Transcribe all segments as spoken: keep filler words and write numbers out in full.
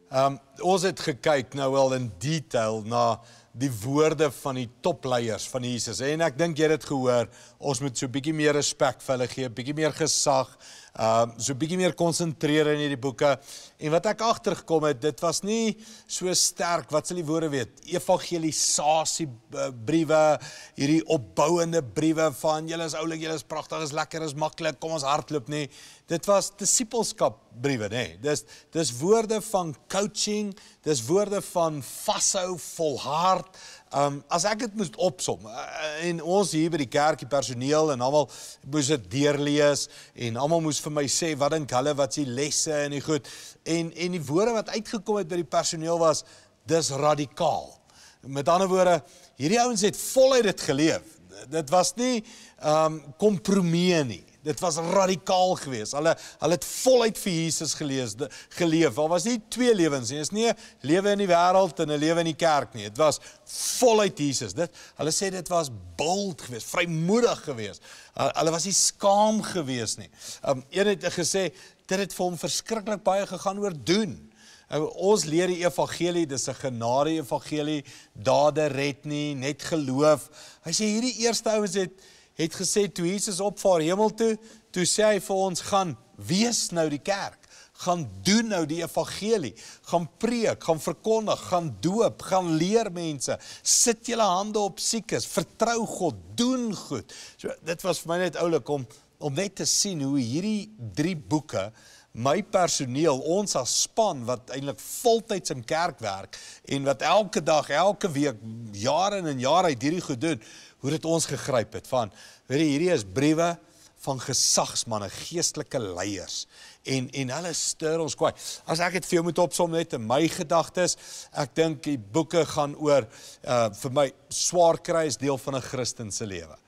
Um, ons het gekyk nou wel in detail na die woorde van die topleiers van Jesus. En ek dink jy het dit gehoor, ons moet so 'n bietjie meer respek vir hulle gee, bietjie meer gesag, um, so 'n bietjie meer konsentreer in hierdie boeke. En wat ek agtergekom het, dit was nie so sterk, wat sal die woorde weet, evangelisasie briewe, hierdie opbouende briewe van, julle is oulik, julle is pragtig, is lekker, is maklik, kom ons hardloop nie. Dit was disipelskap briewe, nee. Dis, dis woorde van coaching, dis woorde van vashou, volhard. Um, as ek dit moes opsom, en ons hier by die kerk, die personeel, en almal moes dit deurlees, en almal moes vir my sê, wat dink hulle, wat is die lesse, en die goed, en, en die woorde wat uitgekom het by die personeel was, dis radikaal. Met ander woorde, hierdie ouens het voluit dit geleef. Dit was nie um, kompromie nie. Dit was radikaal geweest. Hulle, hulle het voluit vir Jesus gelees, de, geleef. Daar was nie twee lewens nie. Dit is nie 'n lewe in die wêreld en 'n lewe in die kerk nie. Dit was voluit Jesus. Dit, hulle sê dit was bold geweest, vrymoedig geweest. Hulle was nie skaam geweest nie. Um, een het gesê, dit het vir hom verskriklik baie gegaan oor doen. Uh, ons leer die evangelie, dis 'n genade evangelie, dade red nie, net geloof. Hy sê hierdie eerste ouens het het gesê, toe Jesus opvaar hemel toe, toe sê hy vir ons, gaan wees nou die kerk, gaan doen nou die evangelie, gaan preek, gaan verkondig, gaan doop, gaan leer mense, sit julle hande op siekes, vertrou God, doen goed. So, dit was vir my net oulik om, om net te sien hoe hierdie drie boeke, my personeel, ons as span, wat eintlik voltyds in kerk werk, en wat elke dag, elke week, jare en jare uit hierdie goed doen, hoe dit ons gegryp het, van, weet jy, hierdie is briewe van gesagsmanne, geestelike leiers, en, en hulle stuur ons kwaai. As ek het vir jou moet opsom net in my gedagtes, ek dink die boeke gaan oor, uh, vir my, swaar kry is deel van 'n Christen se lewe.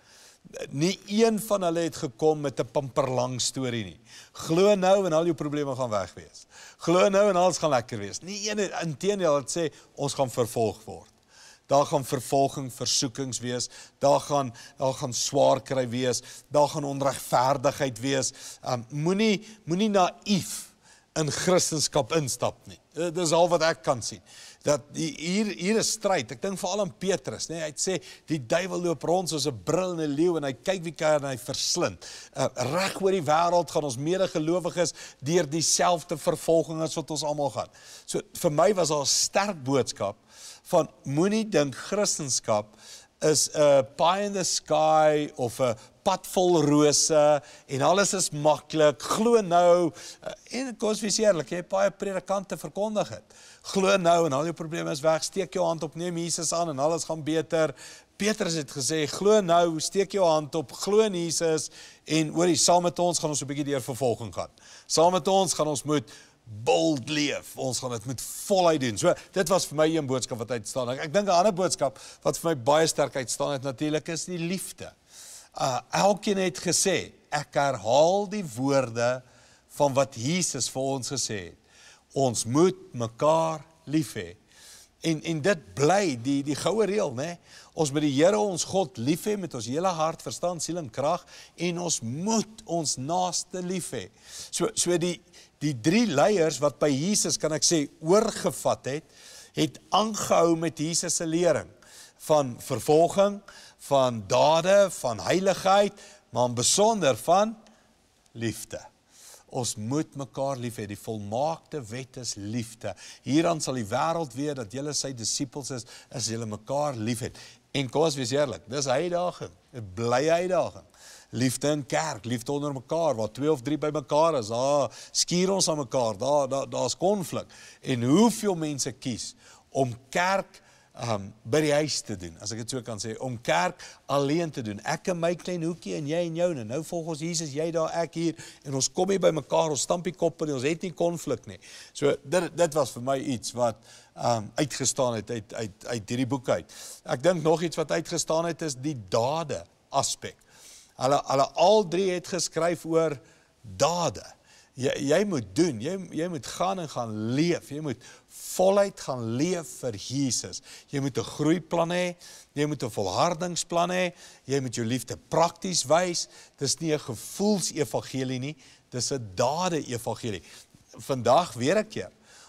Nie een van hulle het gekom met 'n pamperlang storie nie. Glo nou en al jou probleme gaan weg wees. Glo nou en alles gaan lekker wees. Nie een het, inteendeel het sê, ons gaan vervolg word. Daar gaan vervolging, versoekings wees, daar gaan, daar gaan swaar kry wees, daar gaan onregverdigheid wees. Um, moenie, moenie naïef in Christendom instap nie. Dit is al wat ek kan sien. Dat die, hier, hier is stryd, ek dink veral aan Petrus, nee, hy sê, die duiwel loop rond soos 'n brul en 'n leeu, en hy kyk wie kan en hy verslind. Uh, reg oor die wêreld gaan ons medegelowiges deur dieselfde vervolging as wat ons almal gaan. So, vir my was daar 'n sterk boodskap, van moenie dink Christendom is 'n pie in the sky, of 'n pad vol rose, en alles is maklik, glo nou, en kom ons wees eerlik, jy het baie predikante verkondig het, glo nou, en al jou probleme is weg, steek jou hand op, neem Jesus aan, en alles gaan beter. Petrus het gesê, glo nou, steek jou hand op, glo in Jesus, en hoorie, saam met ons gaan ons 'n bietjie deur vervolging gaan. Saam met ons gaan ons moet bold leef, ons gaan dit met voluit doen. So, dit was vir my een boodskap wat uitstaan. Ek, ek dink 'n ander boodskap wat vir my baie sterk uitstaan het natuurlik is die liefde. Uh, elkeen het gesê, ek herhaal die woorde van wat Jesus vir ons gesê het. Ons moet mekaar lief hê. En, en dit bly die, die goue reël, né? Ons moet die Here ons God lief hê met ons hele hart, verstand, siel en krag, en ons moet ons naaste lief hê. So, so die Die drie leiers wat by Jesus, kan ek sê, oorgevat het, het aangehou met Jesus se lering, van vervolging, van dade, van heiligheid, maar in besonder van liefde. Ons moet mekaar lief hê, die volmaakte wet is liefde. Hieraan sal die wêreld weet dat julle sy disippels is, as julle mekaar lief het. En kom ons wees eerlik, dis uitdaging, 'n blye uitdaging. Liefde in kerk, liefde onder mekaar, waar twee of drie by mekaar is, daar skuur ons aan mekaar, daar, daar, daar is konflik. En hoeveel mense kies om kerk um, by die huis te doen, as ek het so kan sê, om kerk alleen te doen. Ek in my klein hoekie en jy en joune, nou volg ons Jesus, jy daar, ek hier, en ons kom hier by mekaar, ons stamp die kop en ons het nie konflik nie. So dit, dit was vir my iets wat um, uitgestaan het uit, uit, uit hierdie boek uit. Ek dink nog iets wat uitgestaan het is die dade aspek. Hulle, hulle al drie het geskryf oor dade. Jy, jy moet doen, jy, jy moet gaan en gaan leef, jy moet voluit gaan leef vir Jesus. Jy moet 'n groeiplan hê, jy moet 'n volhardingsplan hê, jy moet jou liefde prakties wys. Dis nie 'n gevoelsevangelie nie, dis 'n dade evangelie. Vandag weer 'n keer,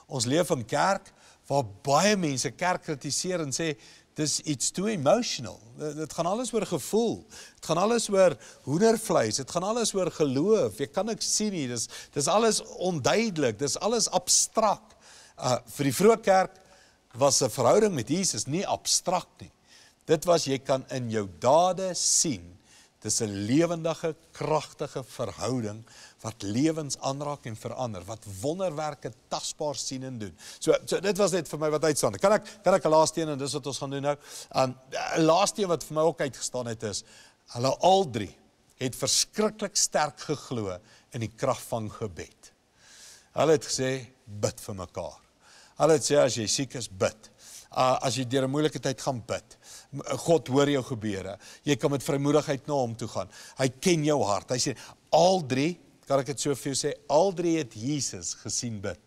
Ons leef in kerk waar baie mense kerk kritiseer en sê, dis iets too emotional. Dit gaan alles oor gevoel. Dit gaan alles oor hoendervleis. Dit gaan alles oor geloof. Jy kan niks sien nie. Dis, dis alles onduidelik. Dis alles abstrak. Uh, vir die vroeë kerk was 'n verhouding met Jesus nie abstrak nie. Dit was, jy kan in jou dade sien, dis 'n lewendige, kragtige verhouding, wat lewens aanraak en verander, wat wonderwerke tasbaar sien en doen. So, so dit was net vir my wat uitstaan. Kan ek, kan ek 'n laaste een, en dis wat ons gaan doen nou, 'n um, laaste een wat vir my ook uitgestaan het is, hulle al drie het verskriklik sterk geglo in die krag van gebed. Hulle het gesê, bid vir mekaar. Hulle het sê, as jy siek is, bid. Uh, as jy deur 'n moeilike tyd gaan bid. God hoor jou gebede. Jy kan met vrymoedigheid na hom toe gaan. Hy ken jou hart. Hy sê, al drie, kan ek het so vir jou sê, al drie het Jesus gesien bid.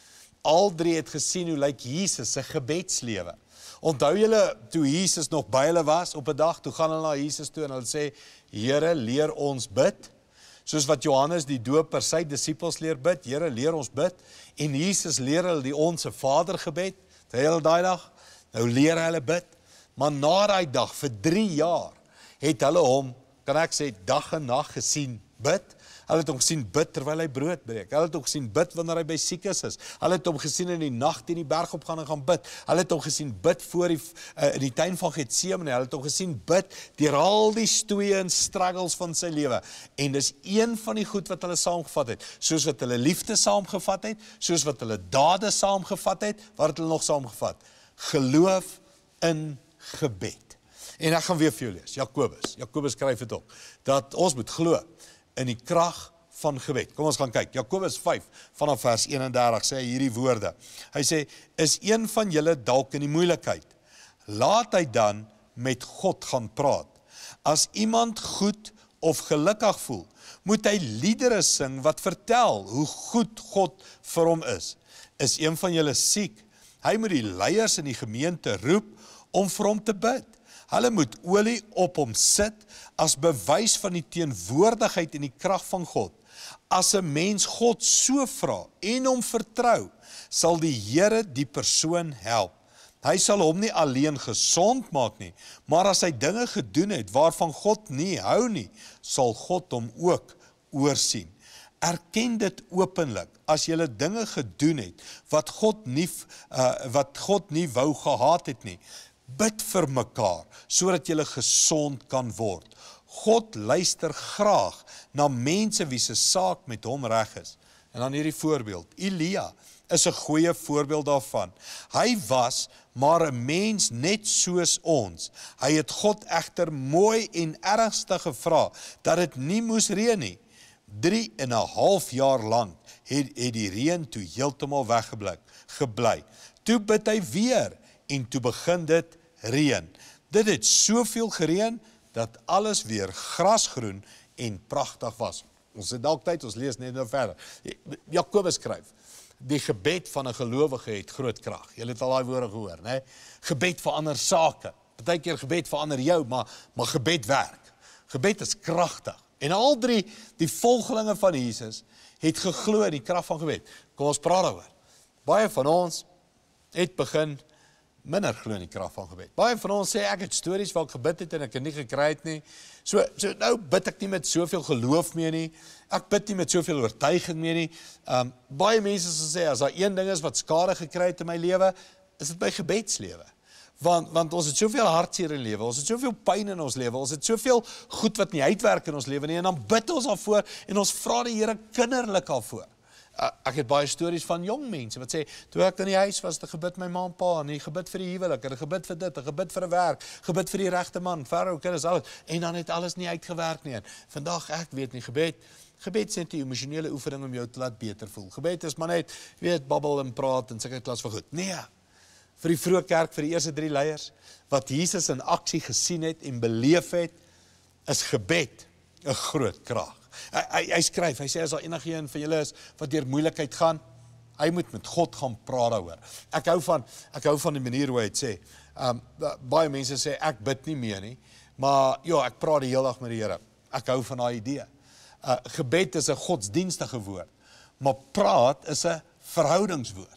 Al drie het gesien hoe lyk Jesus se gebedslewe. Onthou julle, toe Jesus nog by hulle was, op 'n dag, toe gaan hulle na Jesus toe en hulle sê, Here, leer ons bid. Soos wat Johannes die doper sy disippels leer bid, Here, leer ons bid. En Jesus leer hulle die Onse Vader gebed, die hele daai dag, nou leer hulle bid. Maar na daai dag, vir drie jaar, het hulle hom, kan ek sê, dag en nag gesien bid. Hulle het hom gesien bid terwyl hy brood breek. Hulle het hom gesien bid wanneer hy by siekes is. Hulle het hom gesien in die nag teen die berg op gaan en gaan bid. Hulle het hom gesien bid voor die, uh, in die tuin van Getsemane. Hulle het hom gesien bid deur al die stoeie en struggles van sy lewe. En dis een van die goed wat hulle saamgevat het. Soos wat hulle liefde saamgevat het, soos wat hulle dade saamgevat het, wat het hulle nog saamgevat? Geloof in gebed. En ek gaan weer vir jou lees, Jakobus, Jakobus skryf dit op, dat ons moet glo in die krag van gebed. Kom ons gaan kyk, Jakobus vyf, vanaf vers eenendertig, sê hy hierdie woorde. Hy sê, is een van julle dalk in die moeilikheid? Laat hy dan met God gaan praat. As iemand goed of gelukkig voel, moet hy liedere sing wat vertel hoe goed God vir hom is. Is een van julle siek? Hy moet die leiers in die gemeente roep om vir hom te bid. Hulle moet olie op hom sit as bewys van die teenwoordigheid en die krag van God. As 'n mens God so vra en hom vertrou, sal die Here die persoon help. Hy sal hom nie alleen gesond maak nie, maar as hy dinge gedoen het waarvan God nie hou nie, sal God hom ook oorsien. Erken dit openlik as jy dinge gedoen het wat God nie uh, wat God nie wou gehad het nie. Bid vir mekaar sodat jy gesond kan word. God luister graag na mense wie se saak met hom reg is. En dan hierdie voorbeeld. Elia is 'n goeie voorbeeld daarvan. Hy was maar 'n mens net soos ons. Hy het God egter mooi en ernstig gevra dat dit nie moes reën nie. Drie en 'n half jaar lank het, het die reën toe heeltemal weggebly. gebly. Toe bid hy weer en toe begin dit reën. Dit het soveel gereën dat alles weer grasgroen en pragtig was. Ons het dalk tyd, ons lees net nou verder. Jakobus skryf, die gebed van 'n gelowige het groot krag. Julle het al daai woorde gehoor, né? Gebed verander sake. Partykeer gebed verander jou, maar maar gebed werk. Gebed is kragtig. En al drie die volgelinge van Jesus het geglo in die krag van gebed. Kom ons praat daaroor. Baie van ons het begin minder glo in die krag van gebed. Baie van ons sê ek het stories waar ek gebid het en ek het nie gekry het nie. So so nou bid ek nie met soveel geloof meer nie. Ek bid nie met soveel oortuiging meer nie. Um baie mense sal sê as daar een ding is wat skade gekry het in my lewe, is dit my gebedslewe. Want want ons het soveel hartseer in lewe, ons het soveel pyn in ons lewe, ons het soveel goed wat nie uitwerk in ons lewe nie en dan bid ons daarvoor en ons vra die Here kinderlik daarvoor. Uh, ek het baie stories van jong mense wat sê, toe ek in die huis was, het ek gebid my ma en pa, en ek gebid vir die huwelik, en ek gebid vir dit, en gebid vir 'n werk, gebid vir die regte man, vrou, kinders, alles, en dan het alles nie uitgewerk nie. En vandag, ek weet nie, gebed, gebed is net 'n emosionele oefening om jou te laat beter voel. Gebed is maar net, weet, babbel en praat en seker klas vir goed. Nee, vir die vroeë kerk, vir die eerste drie leiers, wat Jesus in aksie gesien het en beleef het, is gebed 'n groot krag. Hy, hy, hy skryf, hy sê as daar enige een van julle is wat deur moeilikheid gaan, hy moet met God gaan praat daaroor. Ek hou van ek hou van die manier hoe hy dit sê. Um baie mense sê ek bid nie meer nie, maar ja, ek praat die hele dag met die Here. Ek hou van daai idee. Uh, gebed is 'n godsdienstige woord, maar praat is 'n verhoudingswoord.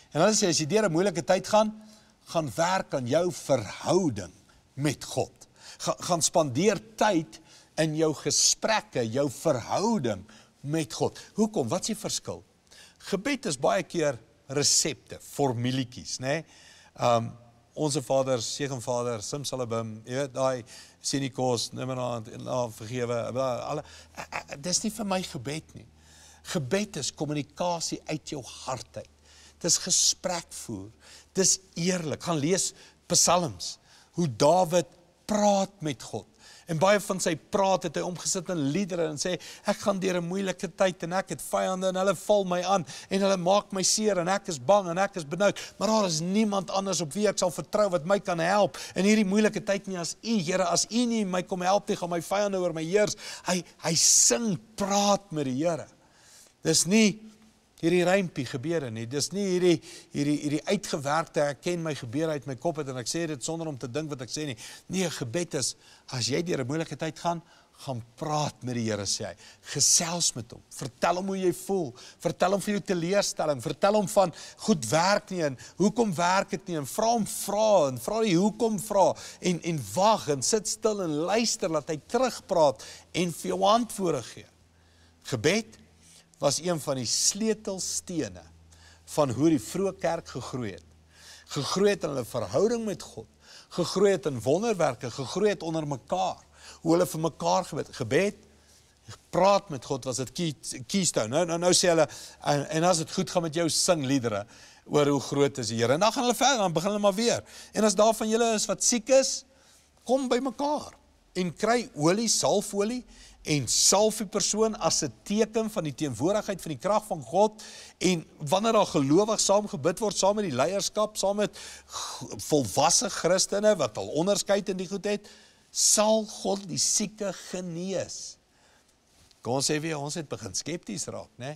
En hulle sê, as jy deur 'n moeilike tyd gaan, gaan werk aan jou verhouding met God. Ga, gaan spandeer tyd in jou gesprekke, jou verhouding met God. Hoekom? Wat is die verskil? Gebed is baie keer resepte, formulietjies, né? Um, Onze Vader, Segenvader, Simsalabim, jy weet, daai sien die kos, neem maar aan, en vergewe, bla, alle, dis nie vir my gebed nie. Gebed is kommunikasie uit jou hart uit. Dis gesprek voer, dis eerlik. Gaan lees Psalms, hoe Dawid praat met God. En baie van sy praat het hy omgesit in liedere en sê, ek gaan deur 'n moeilike tyd en ek het vyande en hulle val my aan en hulle maak my seer en ek is bang en ek is benoud, maar daar is niemand anders op wie ek sal vertrou wat my kan help in hierdie moeilike tyd nie as U, Here, as U nie my kom help nie, gaan my vyande oor my heers. Hy, hy sing, praat met die Here. Dis nie hierdie rympie gebede nie, dis nie hierdie, hierdie, hierdie uitgewerkte, ek ken my gebede uit my kop het en ek sê dit sonder om te dink wat ek sê nie. Nee, gebed is, as jy deur 'n moeilike tyd gaan, gaan praat met die Here, sê hy. Gesels met hom, vertel hom hoe jy voel, vertel hom van jou teleurstelling, vertel hom van, goed werk nie, en hoekom werk het nie, en vra hom vra, en vra die hoekom vra, en, en wag, en sit stil en luister, laat hy terugpraat, en vir jou antwoorde gee. Gebed was een van die sleutelstene van hoe die vroeë kerk gegroei het. Gegroei het in hulle verhouding met God, gegroei het in wonderwerke, gegroei het onder mekaar, hoe hulle vir mekaar gebed, gebed, praat met God was het key, keystone. Nou, nou, nou sê hulle, en, en as het goed gaan met jou, sing liedere oor hoe groot is die Here. En dan gaan hulle verder, dan begin hulle maar weer. En as daar van julle is wat siek is, kom by mekaar en kry olie, salfolie, en salf die persoon as 'n teken van die teenwoordigheid van die krag van God, en wanneer daar gelowig saam gebid word, saam met die leierskap, saam met volwasse Christene, wat al onderskeid in die goed het, sal God die sieke genees. Kom ons sê weer, ons het begin skepties raak, né?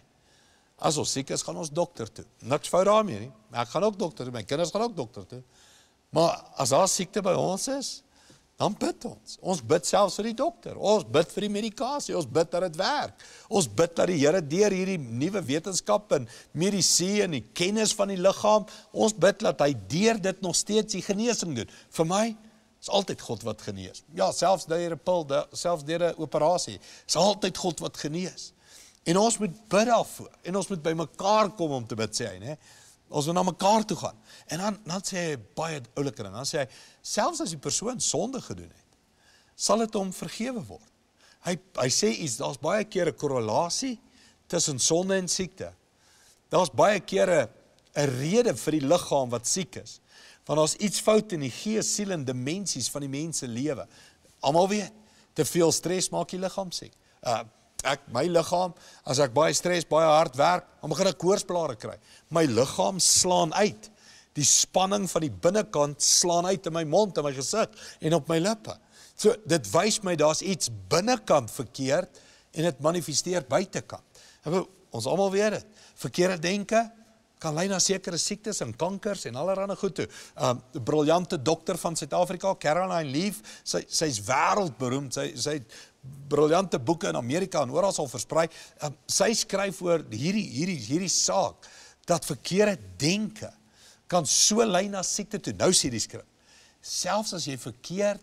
As ons siek is, gaan ons dokter toe. Niks fout daarmee nie, ek gaan ook dokter toe, my kinders gaan ook dokter toe. Maar as daar siekte by ons is, dan bid ons. Ons bid selfs vir die dokter. Ons bid vir die medikasie. Ons bid dat dit werk. Ons bid dat die Here deur hierdie nuwe wetenskap en medisy en die kennis van die liggaam, ons bid dat hy deur dit nog steeds die genesing doen. Vir my is altyd God wat genees. Ja, selfs deur 'n pil, selfs deur 'n operasie, is altyd God wat genees. En ons moet bid daarvoor. En ons moet by mekaar kom om te bid, sê hy, né? Ons moet na mekaar toe gaan. En dan, dan sê hy baie oulike ding. Dan sê hy, selfs as die persoon sonde gedoen het, sal dit hom vergewe word. Hy, hy sê iets, daar's baie keer 'n korrelasie tussen sonde en siekte. Daar's baie keer 'n rede vir die liggaam wat siek is. Want daar's iets fout in die gees, siel en dimensies van die mens se lewe. Almal weet, te veel stres maak die liggaam siek. Uh, Ek, my liggaam, as ek baie stres, baie hard werk, dan begin ek koorsblare kry. My liggaam slaan uit. Die spanning van die binnekant slaan uit in my mond, in my gesig en op my lippe. So, dit wys my, daar's iets binnekant verkeerd en dit manifesteer buitekant. En ons almal weet dit. Verkeerde denke kan lei na sekere siektes en kankers en allerlei goed toe. Um, briljante dokter van Suid-Afrika, Caroline Leaf, sy, sy is wêreldberoemd, sy, sy briljante boeke in Amerika en oral sal versprei. Um, sy skryf oor hierdie, hierdie, hierdie saak, dat verkeerde denke kan so lei na siekte toe. Nou sê die skrif, selfs as jy verkeerd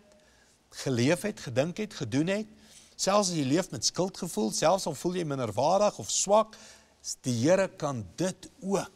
geleef het, gedink het, gedoen het, selfs as jy leef met skuldgevoel, selfs al voel jy minderwaardig of swak, die Here kan dit ook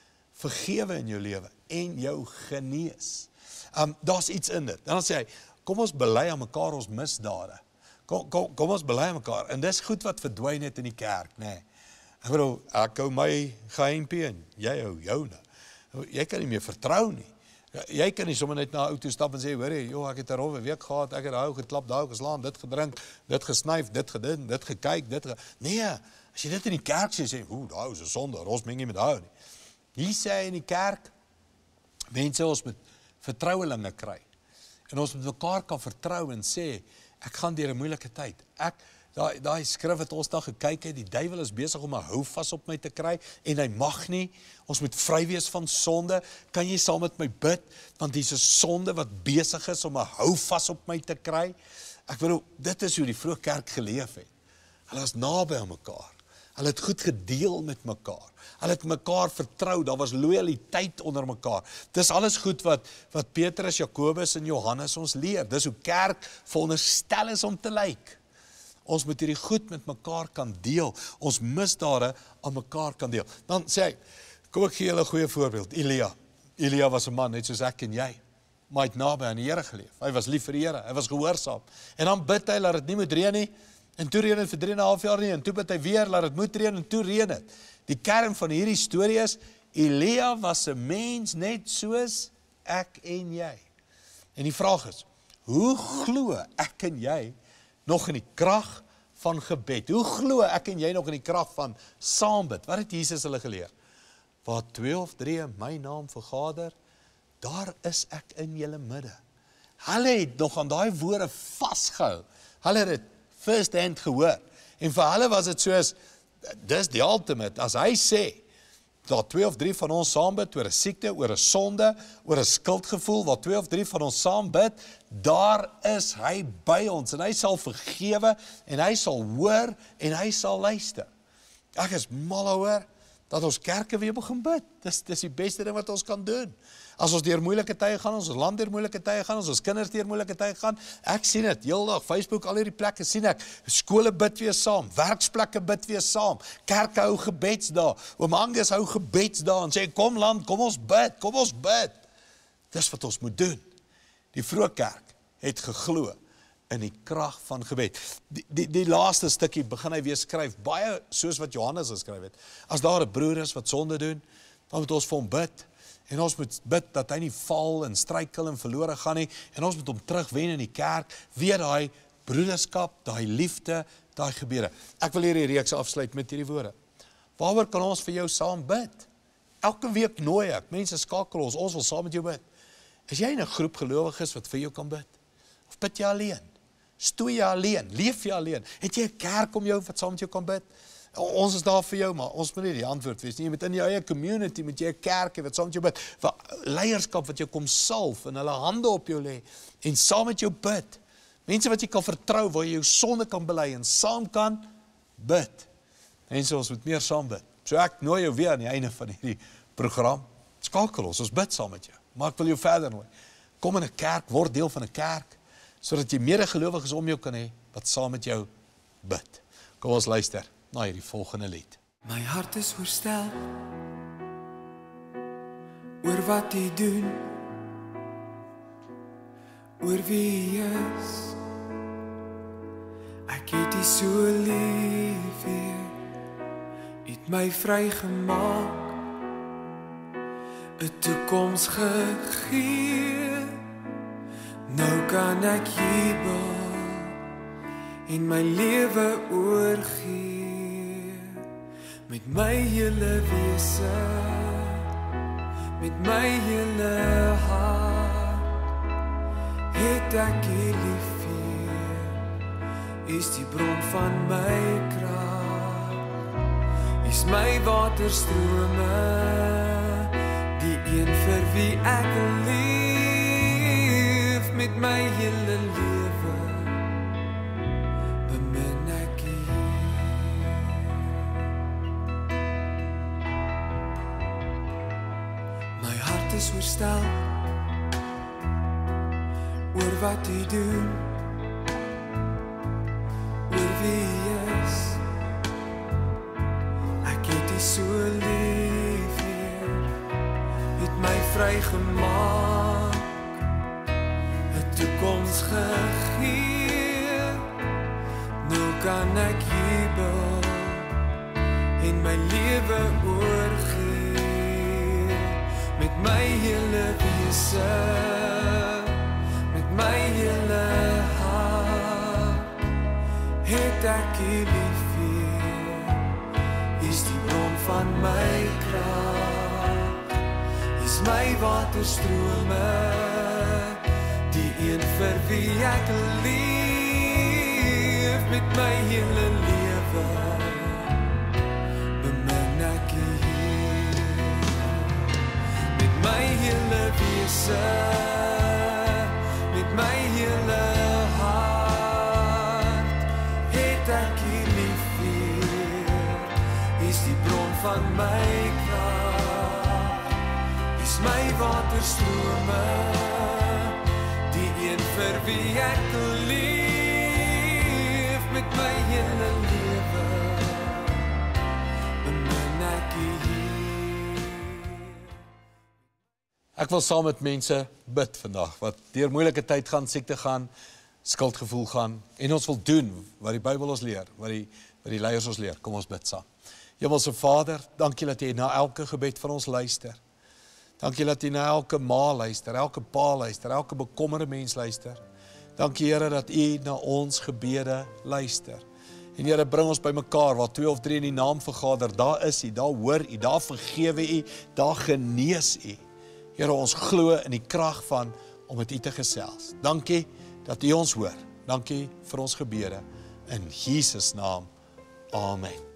vergewe in jou lewe en jou genees. Um, daar's iets in dit. Dan sê hy, kom ons bely aan mekaar ons misdade. Kom, kom, kom ons bely aan mekaar. En dis goed wat verdwyn het in die kerk, nê. Nee. Ek bedoel, ek hou my geheimpie en jy hou joune. Jy kan nie meer vertrou nie. Jy kan nie sommer net na 'n ou toe stap en sê, hoor jy, joh, ek het 'n rowwe week gehad, ek het hou geklap, daai geslaan, dit gedrink, dit gesnyf, dit gedin, dit gekyk, dit ge... Nee, as jy dit in die kerk sê, sê, oeh, daai is 'n sonde, ons meng nie met daai nie. Hier sê hy in die kerk, mense, ons moet vertrouelinge kry. En ons moet mekaar kan vertrou en sê, ek gaan deur 'n moeilike tyd. Ek, daai, daai skrif wat ons daar gekyk het, die duiwel is besig om 'n houvas op my te kry, en hy mag nie, ons moet vry wees van sonde. Kan jy saam met my bid, want dis 'n sonde wat besig is om 'n houvas op my te kry. Ek bedoel, dit is hoe die vroeë kerk geleef het. Hulle is naby aan mekaar. Hulle het goed gedeel met mekaar. Hulle het mekaar vertrou, daar was loyaliteit onder mekaar. Dis alles goed wat, wat Petrus, Jakobus en Johannes ons leer. Dis hoe kerk veronderstel is om te lyk. Ons moet hierdie goed met mekaar kan deel. Ons misdade aan mekaar kan deel. Dan sê hy, kom ek gee julle 'n goeie voorbeeld. Elia. Elia was 'n man, net soos ek en jy. Maar hy het naby aan die Here geleef. Hy was lief vir die Here, hy was gehoorsaam. En dan bid hy, laat dit nie moet reën nie. En toe reën het vir drie en 'n half jaar nie. En toe bid hy weer, laat dit moet reën. En toe reën het. Die kern van hierdie storie is, Elia was 'n mens net soos ek en jy. En die vraag is, hoe glo ek en jy nog in die krag van gebed? Hoe glo ek en jy nog in die krag van saambid? Wat het Jesus hulle geleer? Waar twee of drie in my naam vergader, daar is ek in julle midde. Hulle het nog aan daai woorde vasgehou. Hulle het dit first hand gehoor. En vir hulle was dit soos, dis die ultimate. As hy sê, daar twee of drie van ons saam bid oor 'n siekte, oor 'n sonde, oor 'n skuldgevoel, waar twee of drie van ons saam bid, daar is hy by ons en hy sal vergewe en hy sal hoor en hy sal luister. Ek is mal oor dat ons kerke weer begin bid. Dis dis die beste ding wat ons kan doen. As ons deur moeilike tye gaan, ons land deur moeilike tye gaan, ons kinders deur moeilike tye gaan, ek sien dit heeldag, Facebook, al hierdie plekke sien ek, skole bid weer saam, werksplekke bid weer saam, kerke hou gebedsdae, oom Angus hou gebedsdae en sê, kom land, kom ons bid, kom ons bid. Dis wat ons moet doen. Die vroeë kerk het geglo in die krag van gebed. Die, die, die laaste stukkie begin hy weer skryf, baie soos wat Johannes geskryf het. As daar 'n broer is wat sonde doen, dan moet ons vir hom bid. En ons moet bid dat hy nie val en struikel en verlore gaan nie. En ons moet hom terugwen in die kerk, weer daai broederskap, daai liefde, daai gebede. Ek wil hierdie reeks afsluit met hierdie woorde. Waaroor kan ons vir jou saam bid? Elke week nooi ek, mense skakel ons, ons wil saam met jou bid. Is jy in 'n groep gelowiges wat vir jou kan bid? Of bid jy alleen? Stoei jy alleen? Leef jy alleen? Het jy 'n kerk om jou wat saam met jou kan bid? Ons is daar vir jou, maar ons moet nie die antwoord wees nie. Jy moet in jou eie community, met jy 'n kerk wat saam met jou bid, vir leierskap wat jou kom salf en hulle hande op jou lê en saam met jou bid. Mense wat jy kan vertrou, waar jy jou sonde kan bely en saam kan bid. Mense, ons moet meer saam bid. So ek nooi jou weer aan die einde van hierdie program. Skakel ons, ons bid saam met jou. Maar ek wil jou verder nooi. Kom in 'n kerk, word deel van 'n kerk, sodat jy medegelowiges om jou kan hê wat saam met jou bid. Kom ons luister na hierdie volgende lied. My hart is oorstel oor wat jy doen, oor wie jy is. Ek het jy so lief, Heer, het my vrygemaak, 'n toekoms gegee. Nou kan ek jubel en my lewe oorgee. Met my hele wese, met my hele hart, het ek U lief, Heer, is die bron van my krag. Is my waterstrome, die een vir wie ek leef. Met my hele lewe bemin ek U. My hart is oorstel oor wat U doen, oor wie U is. Ek het U so lief, Heer, het my vrygemaak, 'n toekoms gegee. Nou kan ek jubel en my lewe oorgee. Met my hele wese, met my hele hart, het ek U lief, Heer, is die bron van my krag. Is my waterstrome, die een vir wie ek leef. Met my hele lewe bemin ek U, met my hele wese, met my hele hart, het ek U lief, Heer, U's my waterstrome, die een vir wie ek leef met my hele lewe, bemin ek U hier. Ek wil saam met mense bid vandag, wat deur moeilike tyd gaan, siekte gaan, skuldgevoel gaan, en ons wil doen wat die Bybel ons leer, wat die, wat die leiers ons leer. Kom ons bid saam. Hemelse Vader, dankie dat U na elke gebed van ons luister. Dankie dat U na elke ma luister, elke pa luister, elke bekommerde mens luister. Dankie Here dat U na ons gebede luister. En Here, bring ons by mekaar, waar twee of drie in die naam vergader, daar is U, daar hoor U, daar vergewe U, daar genees U. Here, ons glo in die krag van om met U te gesels. Dankie dat U ons hoor. Dankie vir ons gebede. In Jesus naam. Amen.